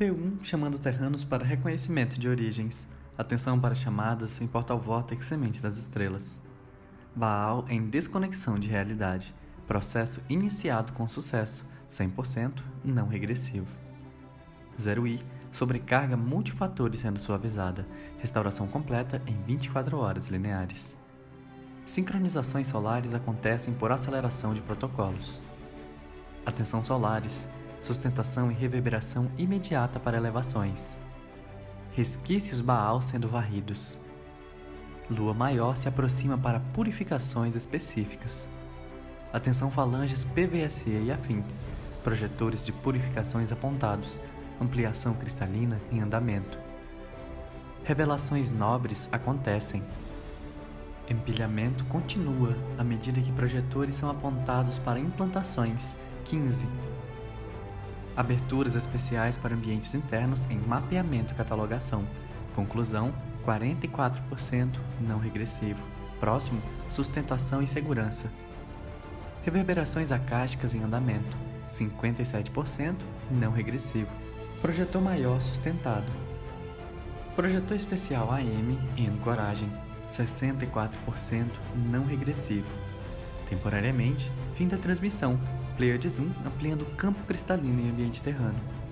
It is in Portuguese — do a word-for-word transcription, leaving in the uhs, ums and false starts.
P um chamando terranos para reconhecimento de origens. Atenção para chamadas em Portal Vortex Semente das Estrelas. Baal em desconexão de realidade. Processo iniciado com sucesso, cem por cento não regressivo. zero I, sobrecarga multifatores sendo suavizada. Restauração completa em vinte e quatro horas lineares. Sincronizações solares acontecem por aceleração de protocolos. Atenção solares, sustentação e reverberação imediata para elevações. Resquícios Baal sendo varridos. Lua maior se aproxima para purificações específicas. Atenção falanges P V S E e afins, projetores de purificações apontados, ampliação cristalina em andamento. Revelações nobres acontecem. Empilhamento continua à medida que projetores são apontados para implantações, quinze. Aberturas especiais para ambientes internos em mapeamento e catalogação. Conclusão, quarenta e quatro por cento não regressivo. Próximo, sustentação e segurança. Reverberações acásticas em andamento, cinquenta e sete por cento não regressivo. Projetor maior sustentado. Projetor especial A M em ancoragem, sessenta e quatro por cento não regressivo. Temporariamente, fim da transmissão. Player de zoom ampliando o campo cristalino em ambiente terrano.